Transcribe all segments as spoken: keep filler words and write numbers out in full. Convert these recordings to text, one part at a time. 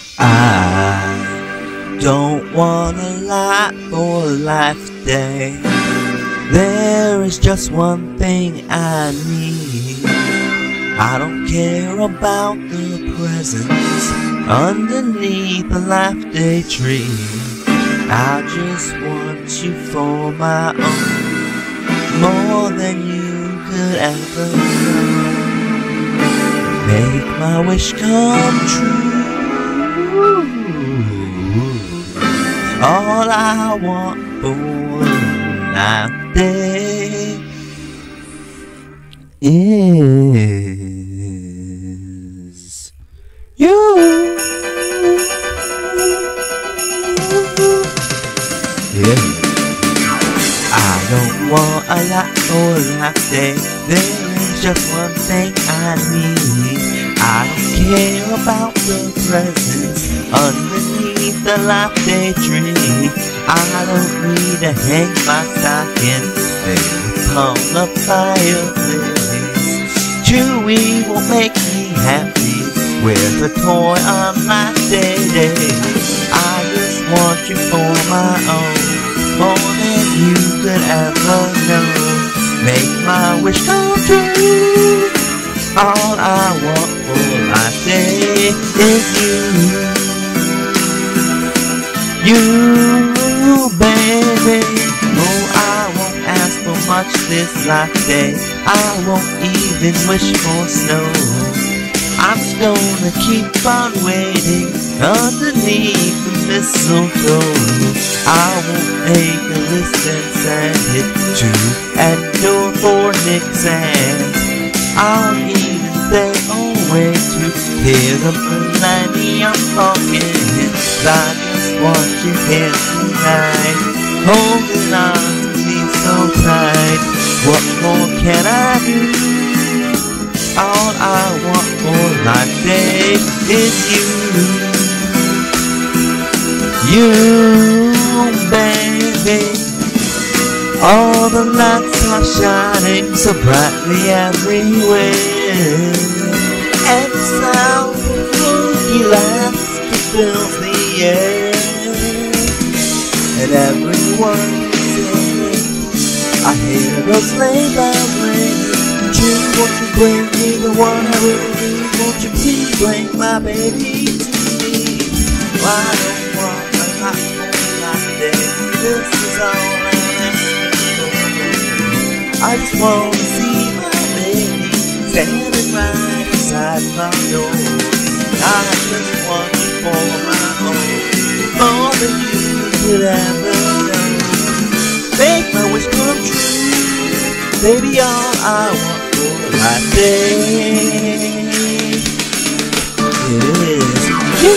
I don't wanna lie for life today. There is just one thing I need. I don't care about the presents underneath the life day tree. I just want you for my own, more than you could ever know. Make my wish come true. All I want for life day is you. Yeah. I don't want a lot for life day. There is just one thing I need. I don't care about the presents underneath the life day tree. I don't need to hang my stocking there upon the fireplace. Chewy won't make me happy with a toy on my day day. I just want you for my own, more than you could ever know. Make my wish come true. All I want for my day is you. You, baby. Oh, I won't ask for much this life day. I won't even wish for snow. I'm just gonna keep on waiting underneath the mistletoe. I won't make a list and send it to Andor for Nick's and I'll even stay away to hear the millennium talking. I just want you here tonight, holding on to me so tight. What more can I do? All I want for life day is you. You, baby. All the lights are shining so brightly everywhere, and the sound of funky laughter fills the air, and everyone is singing. I hear those sleigh bells ringing. June, won't you bring me the one I really need? Won't you please bring my baby to me? Well, I don't want a lot more like day. This is all I I just wanna see my baby standing right inside my door. I just want you for my own, more than you could ever know. Make my wish come true, baby. All I want for life day is you,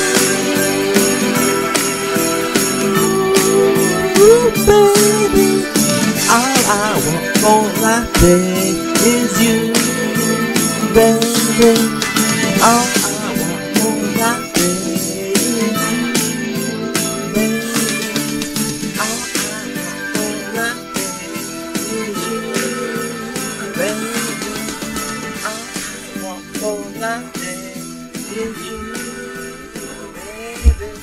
baby. All I want for life day is you, baby. All I want for life day is you, baby. All I want for life day is you, baby. All I want for life day is you, baby.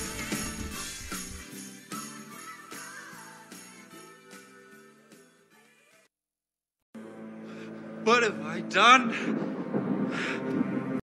What have I done?